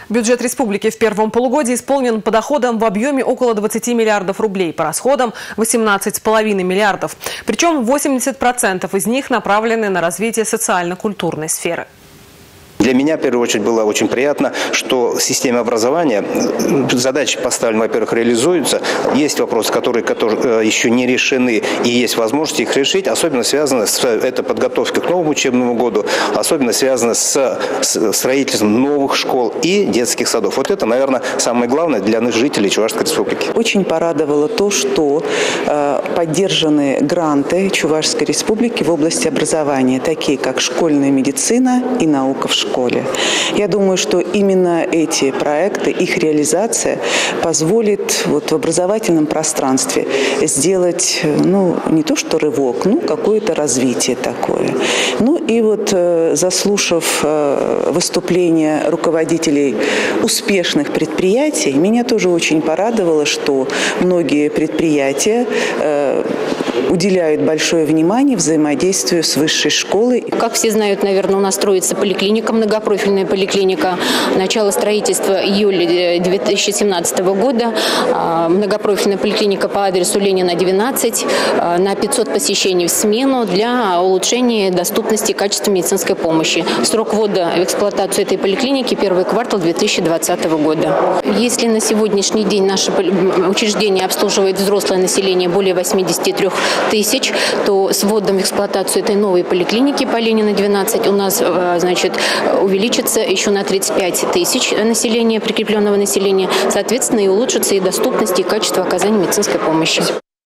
Бюджет республики в первом полугодии исполнен по доходам в объеме около 20 миллиардов рублей, по расходам 18,5 миллиардов. Причем 80% из них направлены на развитие социально-культурной сферы. Для меня, в первую очередь, было очень приятно, что в системе образования задачи поставлены, во-первых, реализуются. Есть вопросы, которые еще не решены, и есть возможность их решить. Особенно связано с этой подготовкой к новому учебному году, особенно связано с строительством новых школ и детских садов. Вот это, наверное, самое главное для жителей Чувашской республики. Очень порадовало то, что поддержаны гранты Чувашской республики в области образования, такие как школьная медицина и наука в школе. Я думаю, что именно эти проекты, их реализация позволит в образовательном пространстве сделать, не то что рывок, какое-то развитие такое. Заслушав выступления руководителей успешных предприятий, меня тоже очень порадовало, что многие предприятия уделяют большое внимание взаимодействию с высшей школой. Как все знают, наверное, у нас строится поликлиника, многопрофильная поликлиника. Начало строительства июля 2017 года. Многопрофильная поликлиника по адресу Ленина, 12, на 500 посещений в смену для улучшения доступности и качества медицинской помощи. Срок ввода в эксплуатацию этой поликлиники – первый квартал 2020 года. Если на сегодняшний день наше учреждение обслуживает взрослое население более 83 тысяч, то с вводом в эксплуатацию этой новой поликлиники по Ленина 12 у нас, увеличится еще на 35 тысяч населения, прикрепленного населения. Соответственно, и улучшится и доступность, и качество оказания медицинской помощи.